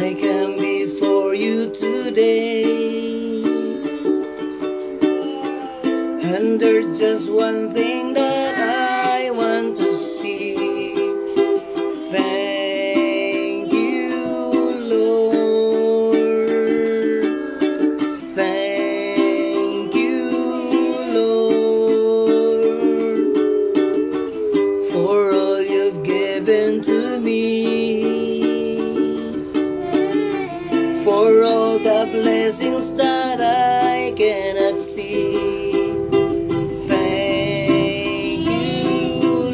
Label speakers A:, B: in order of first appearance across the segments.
A: I come before you today, and there's just one thing that I want to see. Thank you, Lord. Thank you, Lord, for all you've given to me, for all the blessings that I cannot see. Thank you,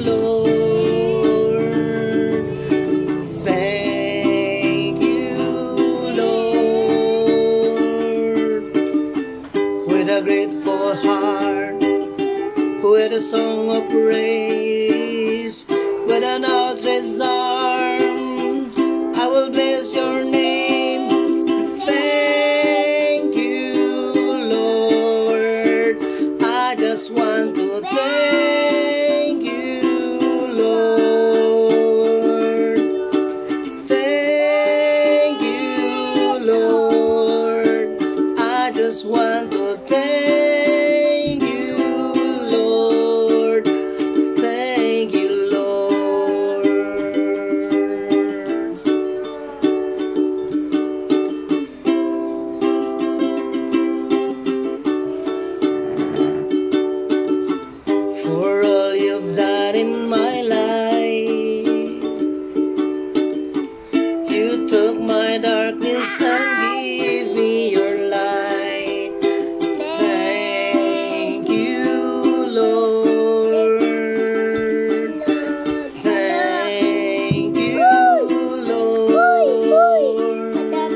A: Lord. Thank you, Lord. With a grateful heart, with a song of praise, with an outstretched arm, I will bless your name. Thank you, Lord. I just want to thank you, Lord. Thank you, Lord. I just want to thank you, Lord. Thank you, Lord. For all you've done in my life, you took my darkness and gave me your light. Thank you, Lord. Thank you, Lord.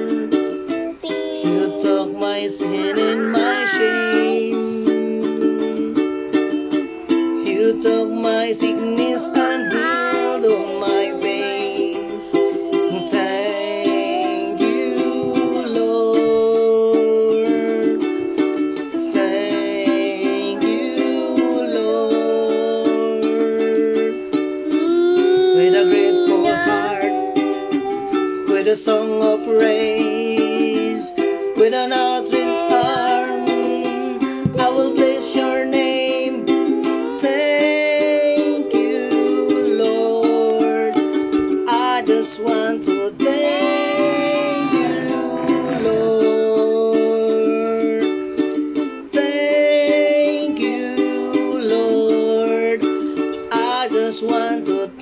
A: You took my sin and my shame. You took my sickness and healed all my pain. Thank you, Lord. Thank you, Lord. With a grateful heart, with a song of praise, with an outstretched arm, I will bless your name. Thank you, Lord. I just want to thank you, Lord. Thank you, Lord. I just want to